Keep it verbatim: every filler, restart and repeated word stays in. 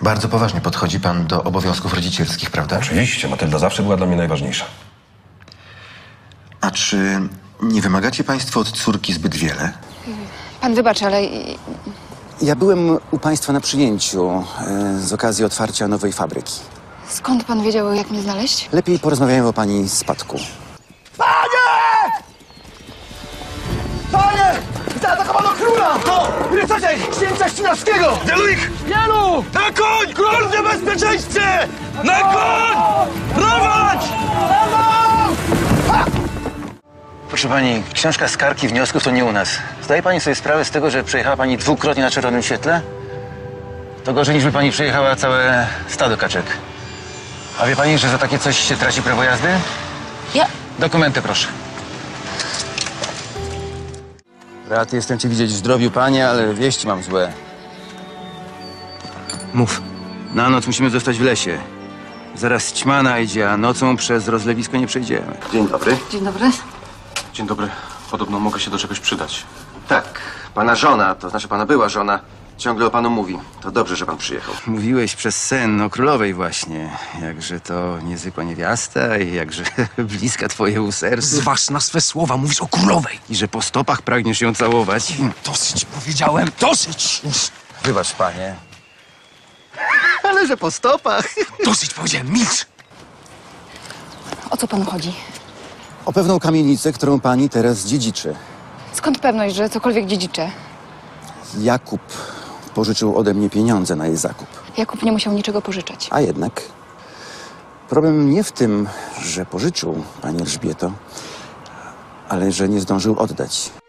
Bardzo poważnie podchodzi pan do obowiązków rodzicielskich, prawda? Oczywiście, Matylda zawsze była dla mnie najważniejsza. A czy nie wymagacie państwo od córki zbyt wiele? Pan wybacz, ale Ja byłem u państwa na przyjęciu e, z okazji otwarcia nowej fabryki. skąd pan wiedział, jak mnie znaleźć? Lepiej porozmawiajmy o pani spadku. Panie! Zaatakowano króla! To! Rycerze! Księcia Ścinawskiego! Deluik! Wielu! Na koń! Król w niebezpieczeństwie! Na koń! Prowadź! Proszę pani, książka skarg i wniosków to nie u nas. Zdaje pani sobie sprawę z tego, że przejechała pani dwukrotnie na czerwonym świetle? To gorzej niż by pani przejechała całe stado kaczek. A wie pani, że za takie coś się traci prawo jazdy? Ja... Dokumenty, proszę. Rad jestem cię widzieć w zdrowiu, panie, ale wieści mam złe. Mów. Na noc musimy zostać w lesie. Zaraz ćma najdzie, a nocą przez rozlewisko nie przejdziemy. Dzień dobry. Dzień dobry. Dzień dobry. Podobno mogę się do czegoś przydać. Tak, pana żona, to znaczy pana była żona, ciągle o panu mówi. To dobrze, że pan przyjechał. Mówiłeś przez sen o królowej właśnie. Jakże to niezwykła niewiasta i jakże bliska twojemu sercu. Zważ na swe słowa, mówisz o królowej! I że po stopach pragniesz ją całować. Dosyć, powiedziałem, dosyć! Wybacz, panie. Ale że po stopach. Dosyć, powiedziałem, milcz! O co panu chodzi? O pewną kamienicę, którą pani teraz dziedziczy. Skąd pewność, że cokolwiek dziedziczę? Jakub pożyczył ode mnie pieniądze na jej zakup. Jakub nie musiał niczego pożyczać. A jednak problem nie w tym, że pożyczył, pani Elżbieto, ale że nie zdążył oddać.